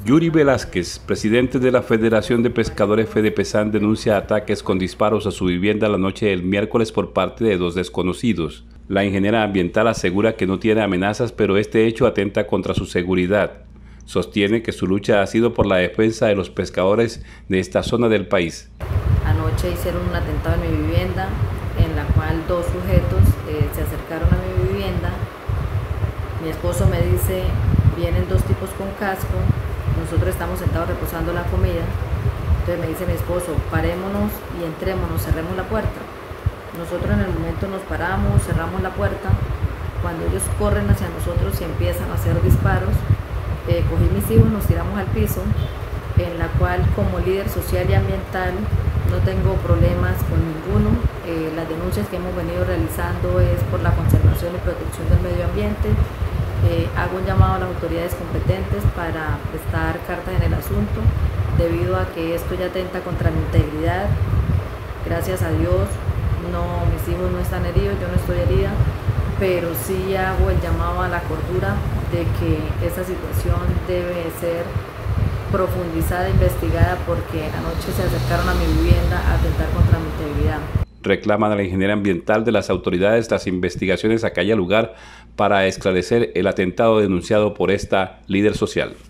Yuri Velázquez, presidente de la Federación de Pescadores Fedepesan, denuncia ataques con disparos a su vivienda la noche del miércoles por parte de dos desconocidos. La ingeniera ambiental asegura que no tiene amenazas, pero este hecho atenta contra su seguridad. Sostiene que su lucha ha sido por la defensa de los pescadores de esta zona del país. Anoche hicieron un atentado en mi vivienda, en la cual dos sujetos se acercaron a mi vivienda. Mi esposo me dice, vienen dos tipos con casco, nosotros estamos sentados reposando la comida. Entonces me dice mi esposo, parémonos y entrémonos, cerremos la puerta. Nosotros en el momento nos paramos, cerramos la puerta. Cuando ellos corren hacia nosotros y empiezan a hacer disparos, cogí mis hijos, nos tiramos al piso, en la cual como líder social y ambiental no tengo problemas con ninguno. Las denuncias que hemos venido realizando es por la conservación y protección del medio ambiente. Hago un llamado a las autoridades competentes para prestar cartas en el asunto, debido a que esto ya atenta contra mi integridad. Gracias a Dios, mis hijos no están heridos, yo no estoy herida, pero sí hago el llamado a la cordura de que esta situación debe ser profundizada e investigada, porque anoche se acercaron a mi vivienda a atentar contra mi integridad. Reclaman a la ingeniera ambiental de las autoridades las investigaciones a que haya lugar para esclarecer el atentado denunciado por esta líder social.